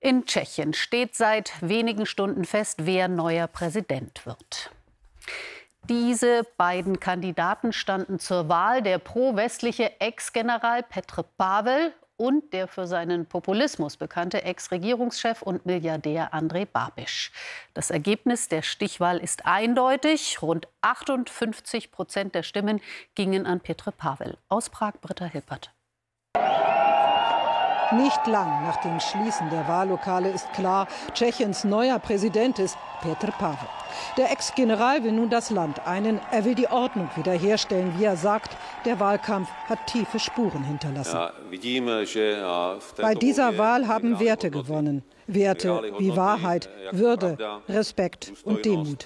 In Tschechien steht seit wenigen Stunden fest, wer neuer Präsident wird. Diese beiden Kandidaten standen zur Wahl: der pro-westliche Ex-General Petr Pavel und der für seinen Populismus bekannte Ex-Regierungschef und Milliardär Andrej Babiš. Das Ergebnis der Stichwahl ist eindeutig. Rund 58% der Stimmen gingen an Petr Pavel. Aus Prag, Britta Hilpert. Nicht lang nach dem Schließen der Wahllokale ist klar, Tschechiens neuer Präsident ist Petr Pavel. Der Ex-General will nun das Land einen. Er will die Ordnung wiederherstellen, wie er sagt. Der Wahlkampf hat tiefe Spuren hinterlassen. Bei dieser Wahl haben Werte gewonnen. Werte wie Wahrheit, Würde, Respekt und Demut.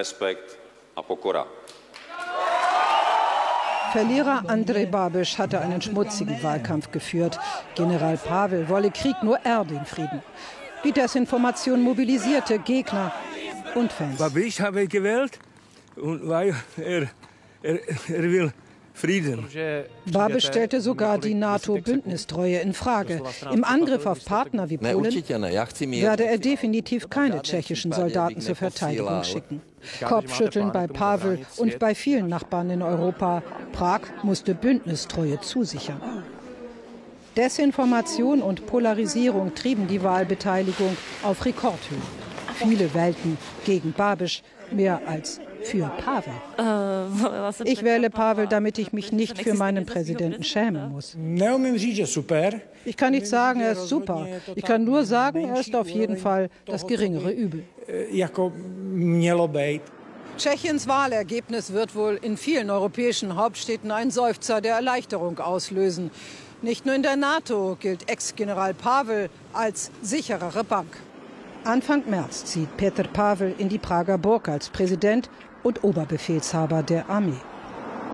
Verlierer Andrej Babiš hatte einen schmutzigen Wahlkampf geführt. General Pavel wolle Krieg, nur er den Frieden. Die Desinformation mobilisierte Gegner und Fans. Babiš habe ich gewählt, weil er will Frieden. Babiš stellte sogar die NATO-Bündnistreue in Frage. Im Angriff auf Partner wie Polen werde er definitiv keine tschechischen Soldaten zur Verteidigung schicken. Kopfschütteln bei Pavel und bei vielen Nachbarn in Europa. Prag musste Bündnistreue zusichern. Desinformation und Polarisierung trieben die Wahlbeteiligung auf Rekordhöhen. Viele wählten gegen Babiš, mehr als für Pavel. Ich wähle Pavel, damit ich mich nicht für meinen Präsidenten schämen muss. Ich kann nicht sagen, er ist super. Ich kann nur sagen, er ist auf jeden Fall das geringere Übel. Tschechiens Wahlergebnis wird wohl in vielen europäischen Hauptstädten einen Seufzer der Erleichterung auslösen. Nicht nur in der NATO gilt Ex-General Pavel als sicherere Bank. Anfang März zieht Petr Pavel in die Prager Burg als Präsident und Oberbefehlshaber der Armee.